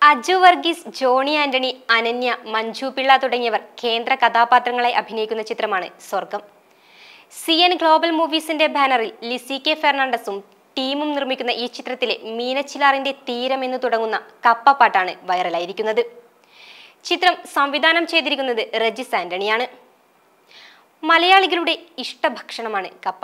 അജു വർഗീസ്, ജോണി ആന്റണി, അനന്യ, മഞ്ജു പിള്ള തുടങ്ങിയവർ കേന്ദ്ര കഥാപാത്രങ്ങളായി അഭിനയിക്കുന്ന ചിത്രമാണ് സ്വർഗം. CN ഗ്ലോബൽ മൂവീസിന്റെ ബാനറിൽ ലിസി കെ ഫെർണാണ്ടസും ടീമും നിർമ്മിക്കുന്ന ഈ ചിത്രത്തിലെ മീനച്ചിലാറിന്റെ തീരം എന്ന് തുടങ്ങുന്ന കപ്പ പാട്ടാണ് വൈറലായിരിക്കുന്നത്. ചിത്രം സംവിധാനം ചെയ്തിരിക്കുന്നത് റജിസ് ആന്റണിയാണ്. മലയാളികളുടെ ഇഷ്ടഭക്ഷണമാണ് കപ്പ.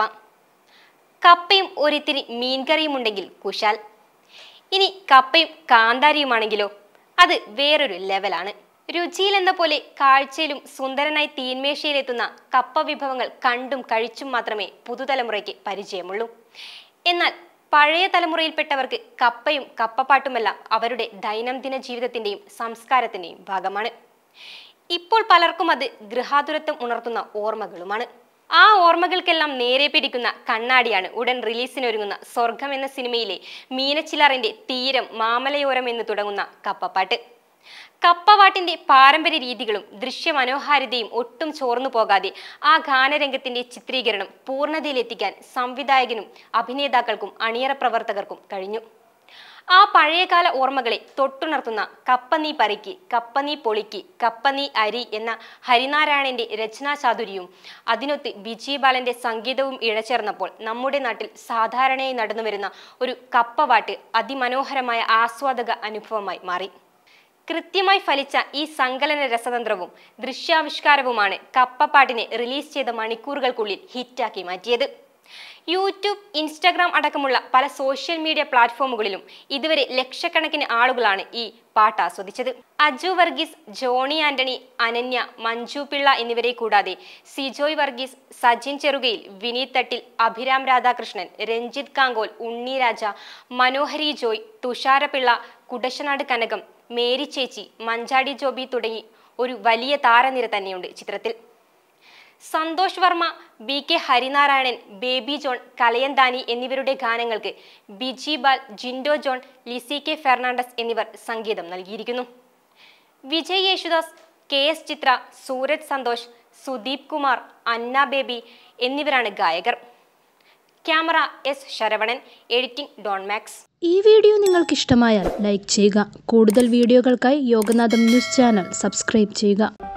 കപ്പയും ഒരിത്തിരി മീൻകറിയും ഉണ്ടെങ്കിൽ കുശാൽ. ഇനി കപ്പയും കാന്താരിയുമാണെങ്കിലോ അത് വേറൊരു ലെവലാണ്. രുചിയിൽ എന്ന പോലെ കാഴ്ചയിലും സുന്ദരനായി തീന്മേശയിലെത്തുന്ന കപ്പ വിഭവങ്ങൾ കണ്ടും കഴിച്ചും മാത്രമേ പുതുതലമുറയ്ക്ക് പരിചയമുള്ളൂ. എന്നാൽ പഴയ തലമുറയിൽപ്പെട്ടവർക്ക് കപ്പയും കപ്പപ്പാട്ടുമെല്ലാം അവരുടെ ദൈനംദിന ജീവിതത്തിന്റെയും സംസ്കാരത്തിന്റെയും ഭാഗമാണ്. ഇപ്പോൾ പലർക്കും അത് ഗൃഹാതുരത്വം ഉണർത്തുന്ന ഓർമ്മകളുമാണ്. ആ ഓർമ്മകൾക്കെല്ലാം നേരെ പിടിക്കുന്ന കണ്ണാടിയാണ് ഉടൻ റിലീസിനൊരുങ്ങുന്ന സ്വർഗം എന്ന സിനിമയിലെ മീനച്ചിലാറിന്റെ തീരം മാമലയോരം എന്ന് തുടങ്ങുന്ന കപ്പപ്പാട്ട്. കപ്പപാട്ടിന്റെ പാരമ്പര്യ രീതികളും ദൃശ്യമനോഹാരിതയും ഒട്ടും ചോർന്നു പോകാതെ ആ ഗാനരംഗത്തിന്റെ ചിത്രീകരണം പൂർണ്ണതയിലെത്തിക്കാൻ സംവിധായകനും അഭിനേതാക്കൾക്കും അണിയറ പ്രവർത്തകർക്കും കഴിഞ്ഞു. ആ പഴയകാല ഓർമ്മകളെ തൊട്ടുണർത്തുന്ന കപ്പ നീ പറിക്ക്, കപ്പ നീ പൊളിക്ക്, കപ്പ നീ അരി എന്ന ഹരിനാരായണന്റെ രചനാ ചാതുര്യവും അതിനൊത്ത് വിജയ് ബാലന്റെ സംഗീതവും ഇഴചേർന്നപ്പോൾ നമ്മുടെ നാട്ടിൽ സാധാരണയായി നടന്നുവരുന്ന ഒരു കപ്പപാട്ട് അതിമനോഹരമായ ആസ്വാദക അനുഭവമായി മാറി. കൃത്യമായി ഫലിച്ച ഈ സങ്കലന രസതന്ത്രവും ദൃശ്യാവിഷ്കാരവുമാണ് കപ്പപ്പാട്ടിനെ റിലീസ് ചെയ്ത മണിക്കൂറുകൾക്കുള്ളിൽ ഹിറ്റാക്കി മാറ്റിയത്. യൂട്യൂബ്, ഇൻസ്റ്റാഗ്രാം അടക്കമുള്ള പല സോഷ്യൽ മീഡിയ പ്ലാറ്റ്ഫോമുകളിലും ഇതുവരെ ലക്ഷക്കണക്കിന് ആളുകളാണ് ഈ പാട്ട് ആസ്വദിച്ചത്. അജു വർഗീസ്, ജോണി ആന്റണി, അനന്യ, മഞ്ജു പിള്ള എന്നിവരെ കൂടാതെ സിജോയ് വർഗീസ്, സജിൻ ചെറുകയിൽ, വിനീത് തട്ടിൽ, അഭിരാം രാധാകൃഷ്ണൻ, രഞ്ജിത്ത് കാങ്കോൽ, ഉണ്ണി രാജ, മനോഹരി ജോയ്, തുഷാരപിള്ള, കുടശനാട് കനകം, മേരി ചേച്ചി, മഞ്ചാടി ജോബി തുടങ്ങി ഒരു വലിയ താരനിര തന്നെയുണ്ട് ചിത്രത്തിൽ. സന്തോഷ് വർമ്മ, BK ഹരിനാരായണൻ, ബേബി ജോൺ, കലയന്താനി എന്നിവരുടെ ഗാനങ്ങൾക്ക് ബിജി ബാൽ, ജിൻഡോ ജോൺ, ലിസി കെ ഫെർണാണ്ടസ് എന്നിവർ സംഗീതം നൽകിയിരിക്കുന്നു. വിജയ് യേശുദാസ്, KS ചിത്ര, സൂരജ് സന്തോഷ്, സുദീപ് കുമാർ, അന്ന ബേബി എന്നിവരാണ് ഗായകർ. Camera S Saravanan, editing Don Max. ഈ വീഡിയോ നിങ്ങൾക്ക് ഇഷ്ടമായാൽ ലൈക്ക് ചെയ്യുക. കൂടുതൽ വീഡിയോകൾക്കായി യോഗനാഥം ന്യൂസ് ചാനൽ സബ്സ്ക്രൈബ് ചെയ്യുക.